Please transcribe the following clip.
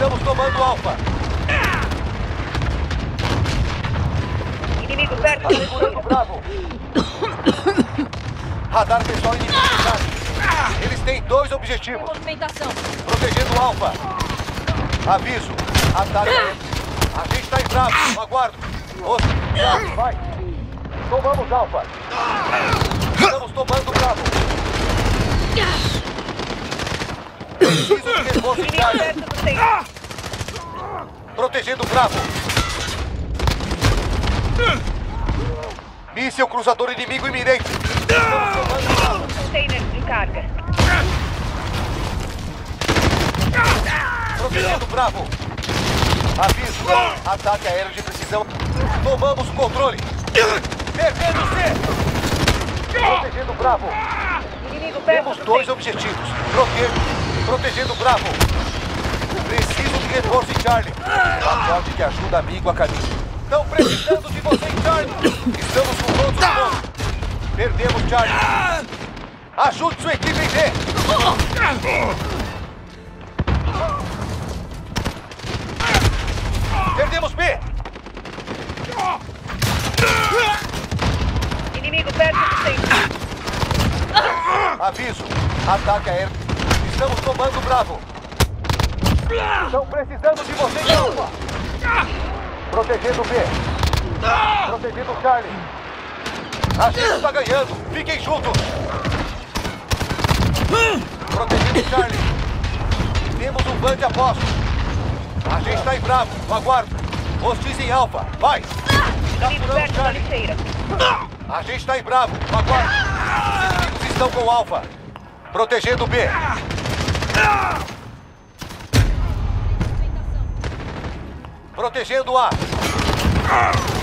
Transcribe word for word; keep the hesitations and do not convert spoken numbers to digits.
Estamos tomando Alfa. Inimigo perto. Segurando Bravo. Radar pessoal inimigo. Eles têm dois objetivos. Movimentação. Protegendo Alfa. Aviso. Ataque. A gente está em Bravo. Aguardo. Os... Vai. Tomamos Alfa. Estamos tomando Bravo. Preciso de reforço em área. Protegendo Bravo. Míssil cruzador inimigo iminente. Estamos tomando Bravo. Container de carga. Protegendo Bravo. Aviso. Ataque aéreo de precisão. Tomamos controle. Perdendo C. Protegendo Bravo. Inimigo perto. Temos dois objetivos. Proteger. Protegendo Bravo. Preciso de reforço em Charlie. Acorde que ajuda amigo a caminho. Estão precisando de você em Charlie. Estamos com todos os pontos. Perdemos Charlie. Ajude sua equipe em D. Perdemos B. Inimigo perto do centro. Aviso. Ataque aéreo. Estamos tomando Bravo. Estão precisando de você em Alfa. Protegendo B. Protegendo Charlie. A gente está ganhando. Fiquem juntos. Protegendo Charlie. Temos um Band a posto. A gente está em Bravo. Aguardo. Hostis em Alfa. Vai. Inimigo perto da lixeira. A gente está em Bravo. Aguardo. Inimigos estão com Alfa. Protegendo B. Protegendo A.